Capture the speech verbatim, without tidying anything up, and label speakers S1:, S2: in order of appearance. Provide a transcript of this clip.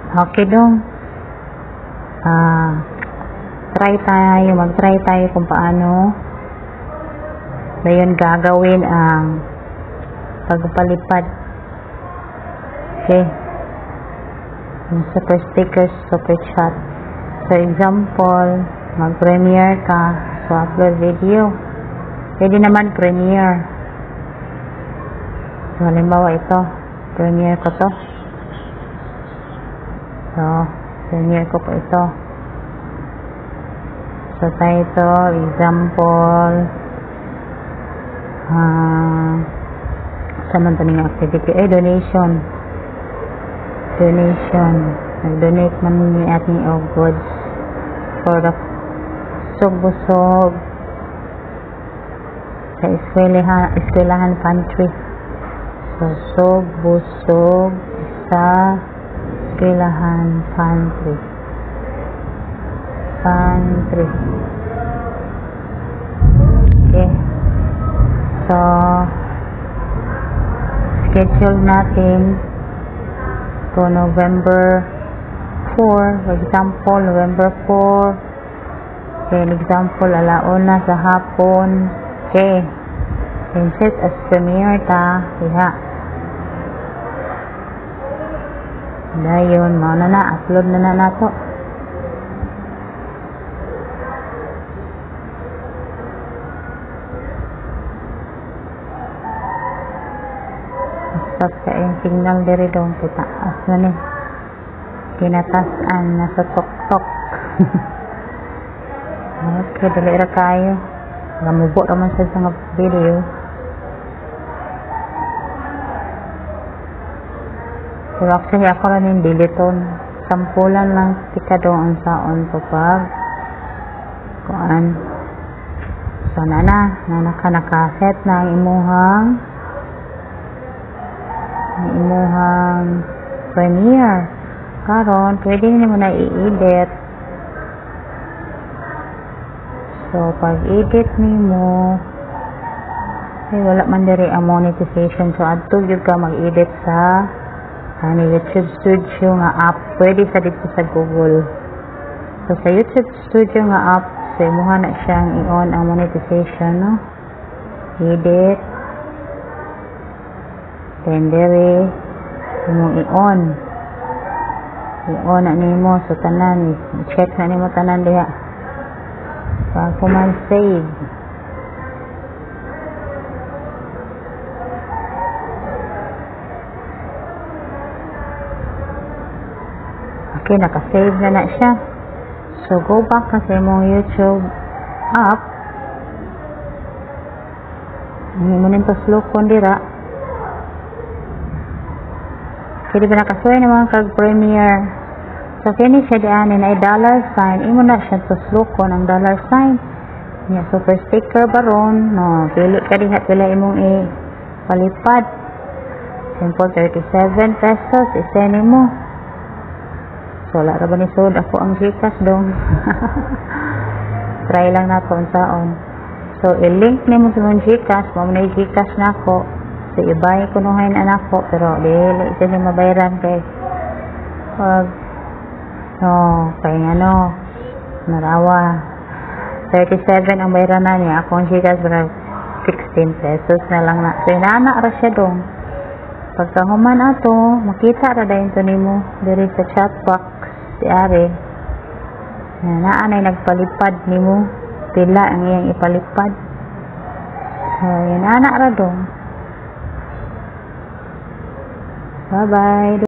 S1: Okay dong. Ah, try tayo, mag-try tayo kung paano ngayon gagawin ang pagpalipad. Okay. Yung super stickers, super chat. So, example, mag-premiere ka. So, upload video. Pwede naman premiere. So, halimbawa ito. Premiere ko to. So, premiere ko po ito. So, title, example, ah, saan man ito ng activity? Eh, donation. Donation. Nag-donate man ni ating of goods for the busog-busog sa eskwelahan, eskwelahan pantry. So, busog-busog sa eskwelahan pantry. Pantry. Okay. So, schedule natin to November fourth. For example, November fourth. Okay, example, alauna sa hapon. Okay. And set as premiere ta. Diha. Dayon, mauna na. Upload na na nato. Stop sa yung signal diri dong kita as na ni kinatasan nasa tok-tok. Okay, dali ra kayo gamubo naman sa mga video. Pero actually ako rin yung diliton sampulan lang tika dong ang saon to pag kuan. So na na na naka nakaset na ang imuhang imuhang premiere karon pwede nimo na i-edit. So pag edit nimo ay wala man diri ang monetization, so adto gyud ka mag-edit sa ani YouTube Studio nga app. Pwede sa dito sa Google. So sa YouTube Studio nga app, so imuha na siyang i-on ang monetization, no? Edit. Then dere imong i-on i-on na nimo so tanan check na nimo tanan diha pag kuman save. Okay, naka-save na na siya. So go back kasi imong YouTube app, hindi mo nito slukon dira. Kaya ba nakasuhay na mga kag-premiere. So, kini siya dianin ay dollar sign. Imo na siya to slukon ang dollar sign. Yeah, super sticker baron. No, pili ka diha pila imong i-palipad. Simple, thirty-seven pesos. Isend mo. So, wala ra ba ni sud ako ang Gcash dong. Try lang na po ang saon. So, i-link nimo sa mong Gcash. Mamo na i-Gcash na ako. So, ibay kunuhain anak ko, pero dili ito niya mabayaran kay pag no, kay nga no narawa thirty-seven ang bayaran na niya. Akong sikas para sixteen pesos na lang na. So, inaanak ra siya dong. Pagkahuman ato, makita ra dayon to nimo diri sa chat box si Ari. Na naanay nagpalipad nimo pila ang iyang ipalipad. So, inaanak ra dong. Bye-bye.